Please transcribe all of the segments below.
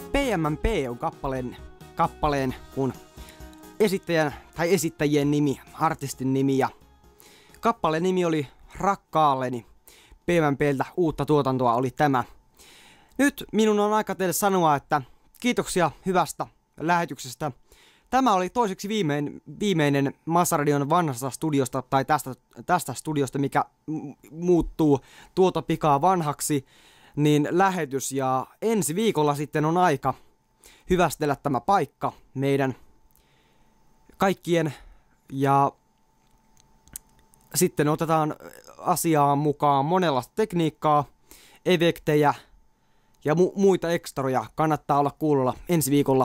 PMMP on kappaleen kun esittäjän tai esittäjien nimi, artistin nimi, ja kappaleen nimi oli Rakkaalleni. PMMPltä uutta tuotantoa oli tämä. Nyt minun on aika teille sanoa, että kiitoksia hyvästä lähetyksestä. Tämä oli toiseksi viimeinen Massaradion vanhasta studiosta, tai tästä studiosta, mikä muuttuu tuota pikaa vanhaksi, niin lähetys. Ja ensi viikolla sitten on aika hyvästellä tämä paikka meidän kaikkien, ja sitten otetaan asiaan mukaan monenlaista tekniikkaa, efektejä ja muita ekstraja. Kannattaa olla kuulolla ensi viikolla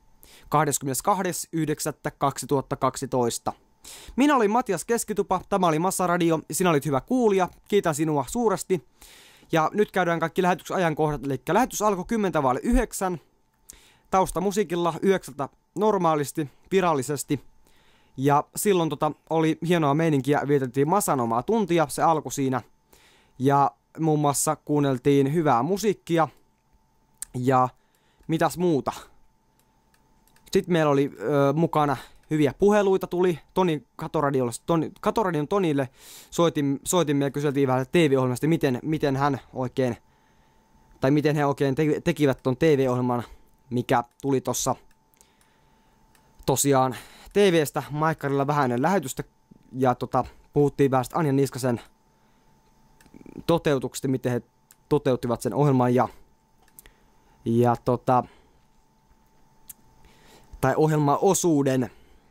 22.9.2012. Minä olin Matias Keskitupa, tämä oli Massaradio, sinä olit hyvä kuulija, kiitän sinua suuresti. Ja nyt käydään kaikki lähetysajankohdat, eli lähetys alkoi 10:09, taustamusiikilla 9 normaalisti, virallisesti. Ja silloin oli hienoa meininkiä, vietettiin Massan omaa tuntia, se alkoi siinä. Ja muun muassa kuunneltiin hyvää musiikkia ja mitäs muuta. Sitten meillä oli mukana hyviä puheluita, tuli Katoradion Tonille soitimme ja kyseltiin vähän TV-ohjelmasta, miten he oikein tekivät ton TV-ohjelman, mikä tuli tossa tosiaan TV:stä Maikkarilla vähän ennen lähetystä, ja puhuttiin vähän Anja Niskasen toteutuksesta, miten he toteuttivat sen ohjelman tai ohjelmaosuuden.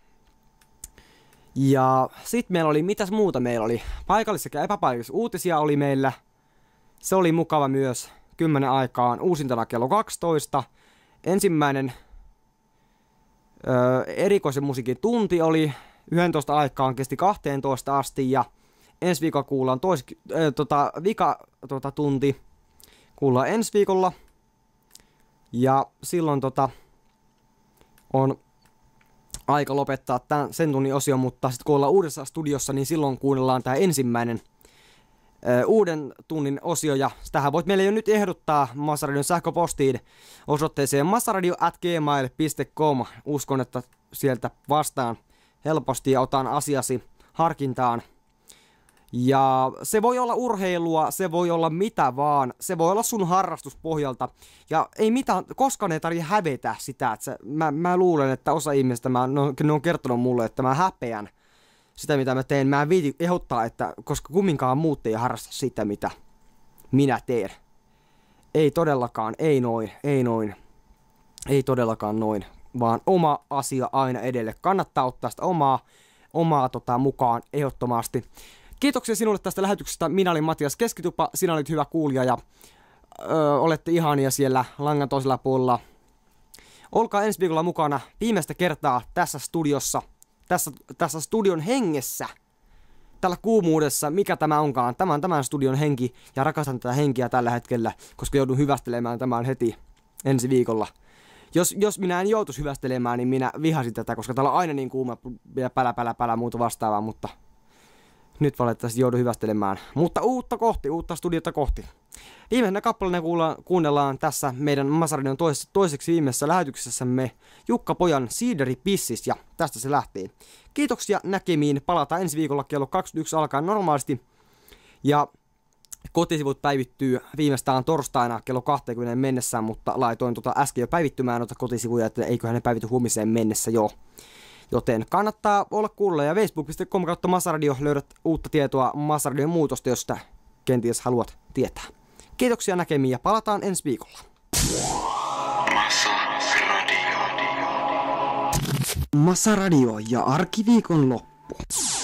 Ja sit meillä oli, mitäs muuta meillä oli? Paikallis- sekä epäpaikallis uutisia oli meillä. Se oli mukava myös 10 aikaan, uusintana kello 12. Ensimmäinen erikoisen musiikin tunti oli 11 aikaan, kesti 12 asti, ja ensi viikolla kuullaan tunti kuullaan ensi viikolla. Ja silloin on aika lopettaa sen tunnin osio, mutta sitten kun ollaan uudessa studiossa, niin silloin kuunnellaan tämä ensimmäinen uuden tunnin osio, ja sitähän voit meille jo nyt ehdottaa Massaradion sähköpostiin osoitteeseen massaradio@gmail.com. Uskon, että sieltä vastaan helposti ja otan asiasi harkintaan. Ja se voi olla urheilua, se voi olla mitä vaan, se voi olla sun harrastuspohjalta. Ja ei mitään, koskaan ei tarvitse hävetä sitä, että mä luulen, että osa ihmistä, ne on kertonut mulle, että mä häpeän sitä, mitä mä teen. Mä en viiti ehdottaa, että koska kumminkaan muut ei harrasta sitä, mitä minä teen. Ei todellakaan, ei noin. Ei todellakaan noin, vaan oma asia aina edelle. Kannattaa ottaa sitä omaa mukaan ehdottomasti. Kiitoksia sinulle tästä lähetyksestä. Minä olin Matias Keskitupa, sinä olit hyvä kuulija ja olette ihania siellä langan toisella puolella. Olkaa ensi viikolla mukana viimeistä kertaa tässä studiossa, tässä studion hengessä, tällä kuumuudessa, mikä tämä onkaan. Tämä on tämän studion henki ja rakastan tätä henkiä tällä hetkellä, koska joudun hyvästelemään tämän heti ensi viikolla. Jos minä en joutuisi hyvästelemään, niin minä vihasin tätä, koska täällä on aina niin kuuma ja pälä muuta vastaavaa, mutta nyt valitettavasti joudun hyvästelemään. Mutta uutta studiota kohti. Viimeisenä kappaleena kuunnellaan tässä meidän Massaradion toiseksi viimeisessä lähetyksessämme Jukka Pojan Siideri Pissis, ja tästä se lähtee. Kiitoksia näkemiin, palataan ensi viikolla kello 21 alkaen normaalisti, ja kotisivut päivittyy viimeistään torstaina kello 20 mennessä, mutta laitoin äsken jo päivittymään noita kotisivuja, että eiköhän ne päivity huomiseen mennessä jo. Joten kannattaa olla kuulla, ja facebook.com/Massaradio löydät uutta tietoa Massaradion muutosta, jos sitä kenties haluat tietää. Kiitoksia näkemiin ja palataan ensi viikolla. Massaradio ja arkiviikon loppu.